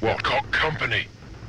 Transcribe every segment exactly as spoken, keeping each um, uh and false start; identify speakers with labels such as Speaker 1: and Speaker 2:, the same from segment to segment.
Speaker 1: What company?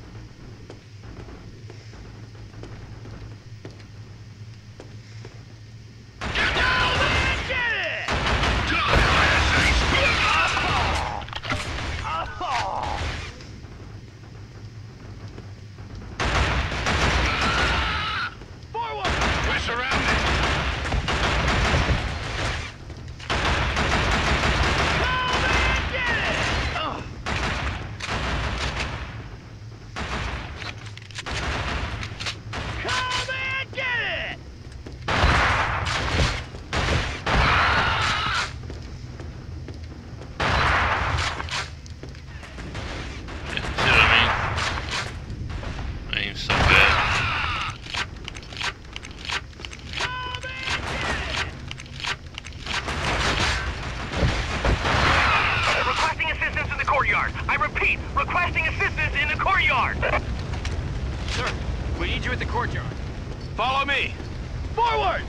Speaker 2: Follow me! Forward!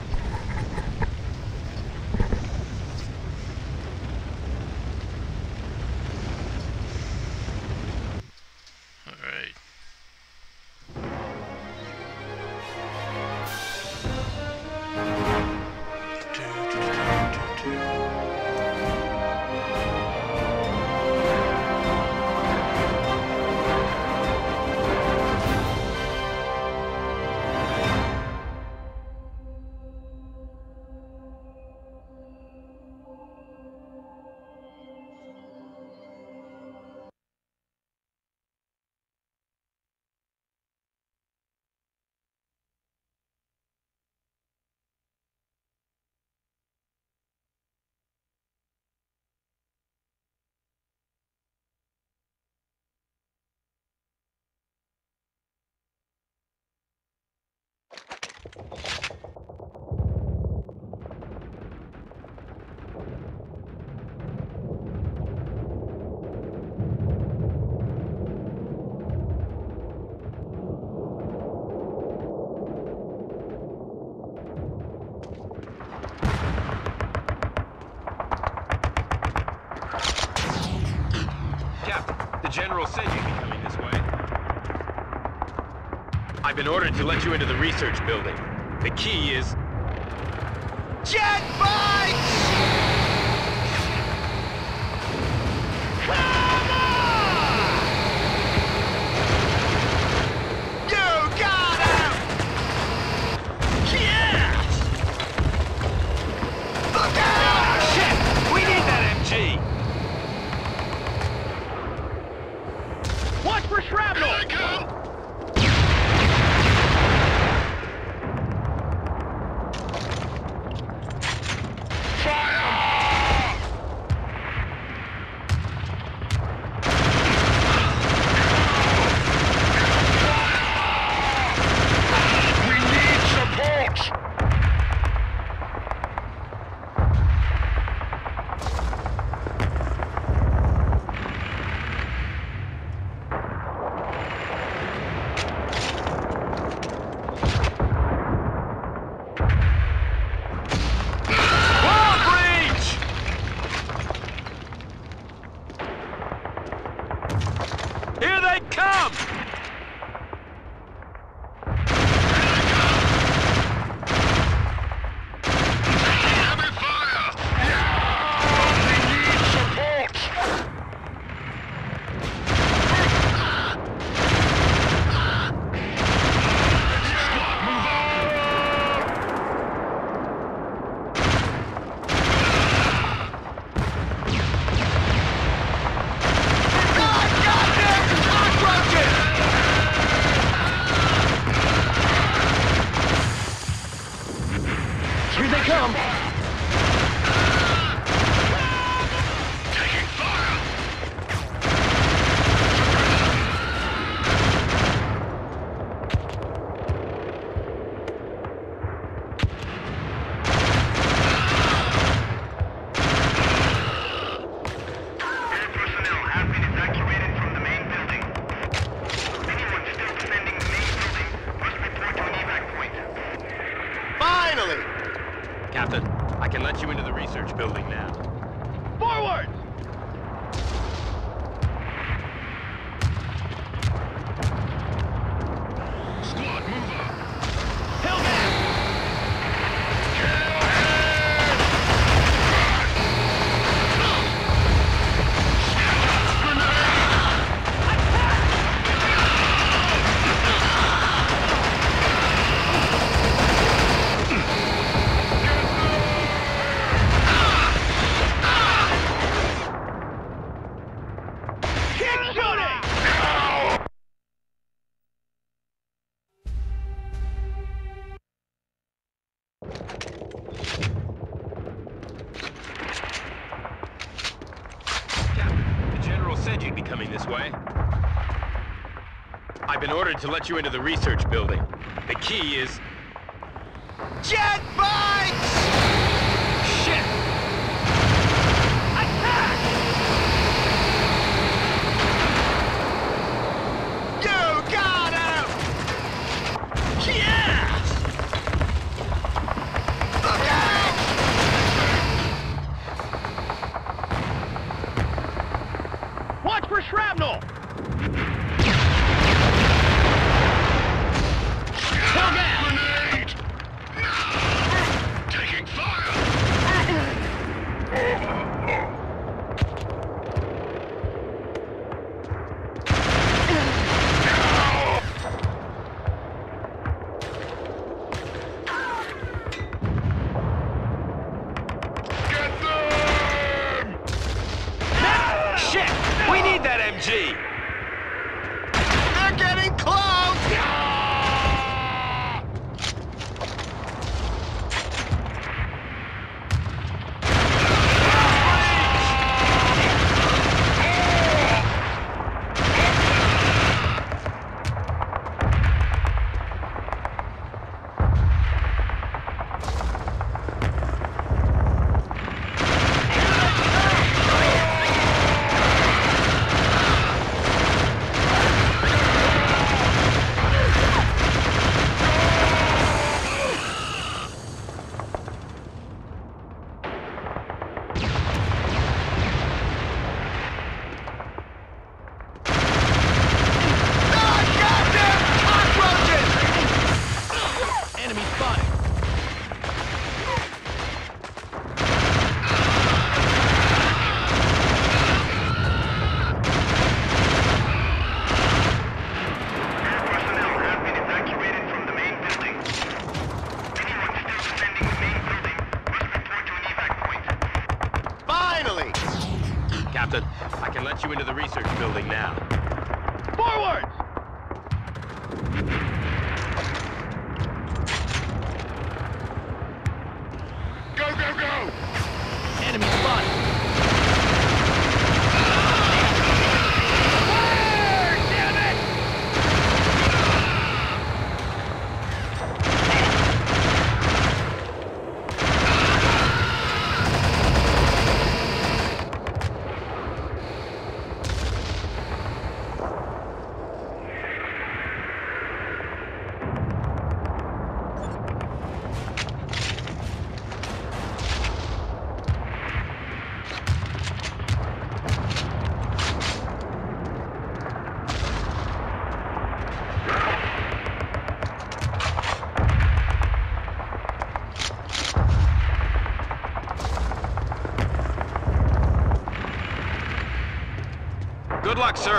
Speaker 3: Alright.
Speaker 2: The General said you'd be coming this way. I've been ordered to let you into the research building. The key is... Jet bikes! Come on! You got him! Yes! Look out! Shit! We need that M G! Watch for shrapnel! Here I come! Here they come! Heavy fire! We need support! Move Here they come! Taking fire! Air personnel have been evacuated from the main building. Anyone still defending the main building must report to an evac point. Finally! Captain, I can let you into the research building now. Forward!
Speaker 1: Captain, the General said you'd be coming this way. I've been ordered to let you into the research building. The key is...
Speaker 2: Jet bikes!
Speaker 1: Shit!
Speaker 2: Attack! You got him! Yes! Look out! Watch for shrapnel!
Speaker 4: Grenade! No! Taking fire! Get them!
Speaker 1: Shit! We need that M G!
Speaker 2: They're getting close!
Speaker 1: Captain, I can let you into the research building now.
Speaker 2: Forward!
Speaker 4: Go, go, go!
Speaker 2: Enemy spotted!
Speaker 1: Good luck, sir.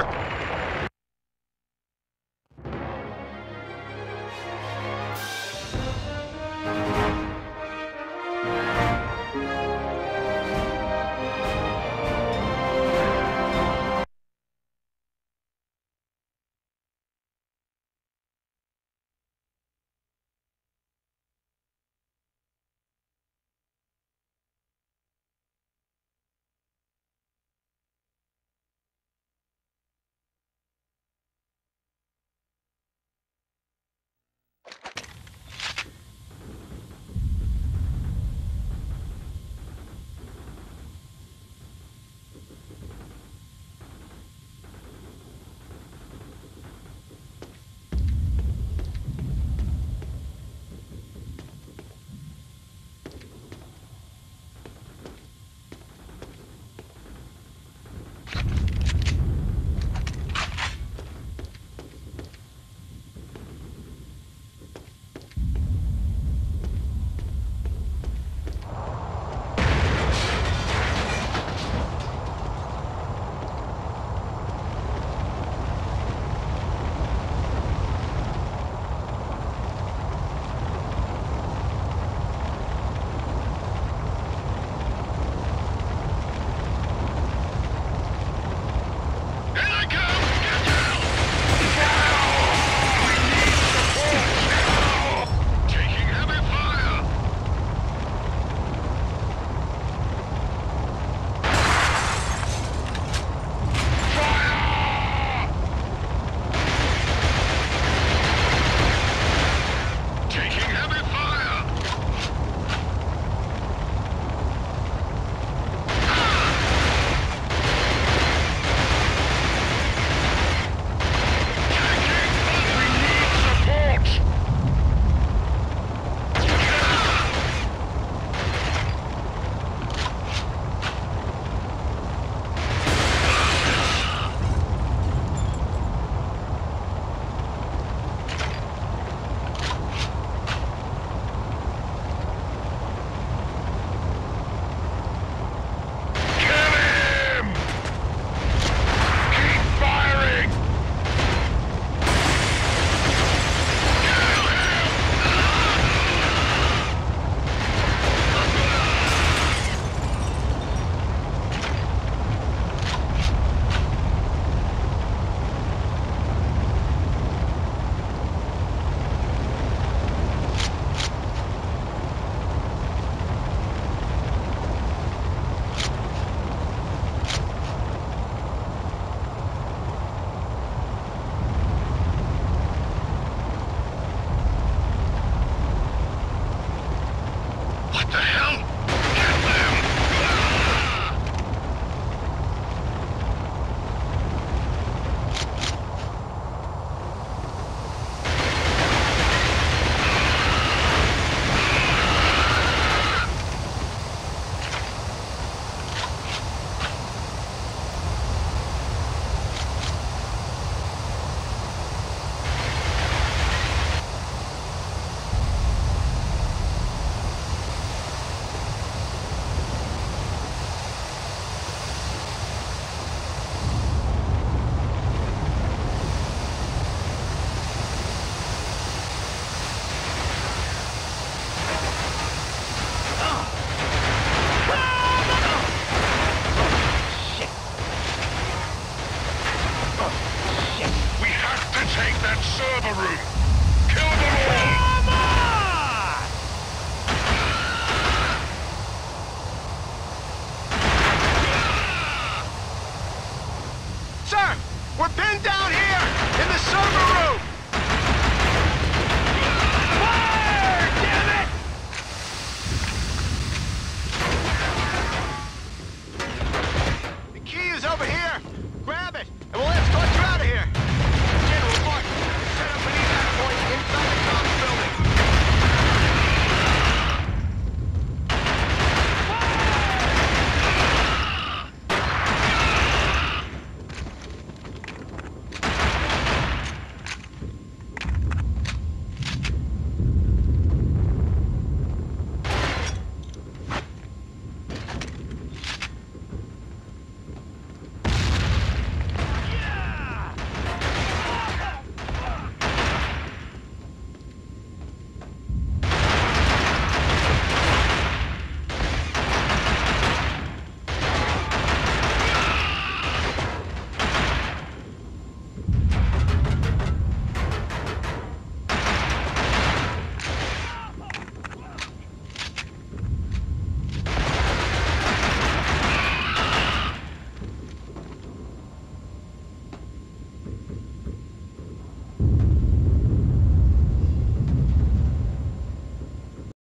Speaker 4: What the hell?